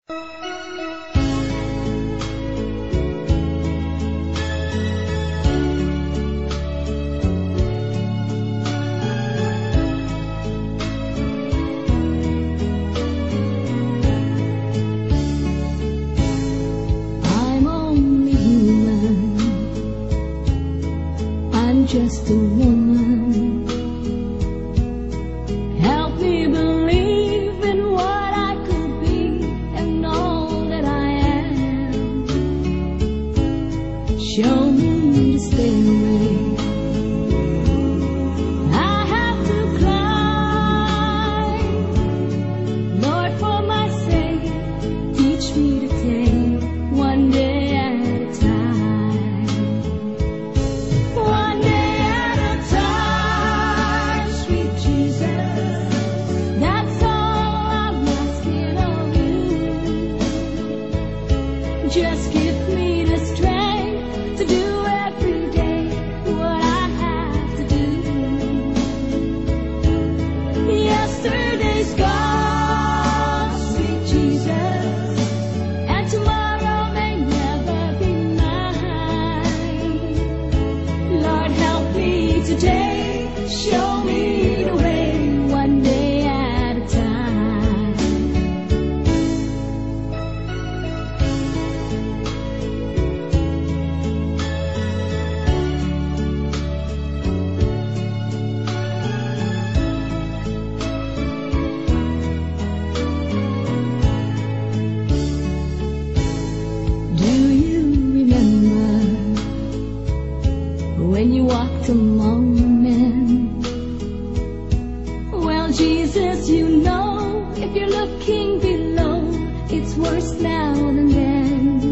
Just a woman. Help me believe in what I could be and all that I am. Show me the stairway I have to climb. Lord, for my sake, teach me to take one day at a time. One day just give me the strength to do every day what I have to do. Yesterday's gone, sweet Jesus, and tomorrow may never be mine. Lord, help me today, show me the way, one day at a time. When you walked among men, well, Jesus, you know, if you're looking below, it's worse now than then.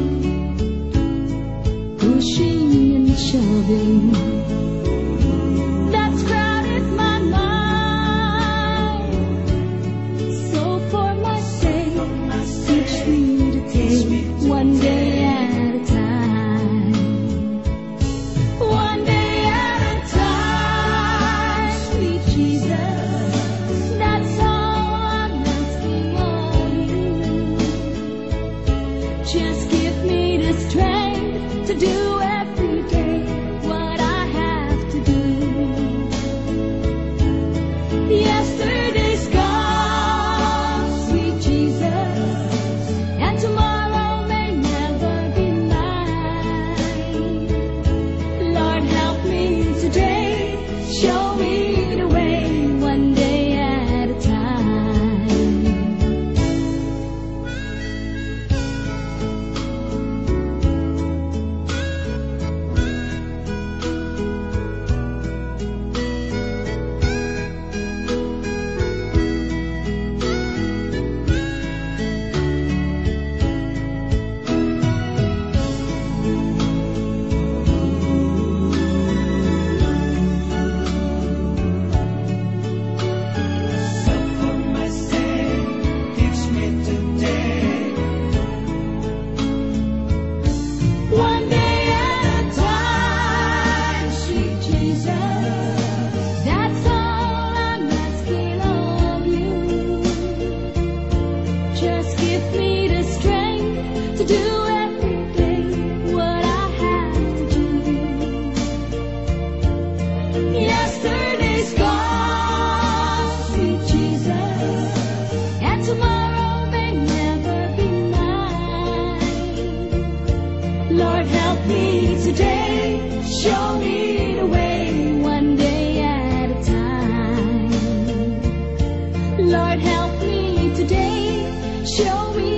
Pushing and shoving, that's crowded my mind. So for my sake, teach me to take one day at a time. Just give me the strength to do every day what I have to do. Yesterday's gone, sweet Jesus, and tomorrow may never be mine. Lord, help me today, show me the way, one day at a time. One day at a time, sweet Jesus, that's all I'm asking of you. Just give me the strength to do every day what I have to do. Yesterday's gone, sweet Jesus, and tomorrow may never be mine. Lord, help me today, show me the way, one day at a time. Lord, help me today, show me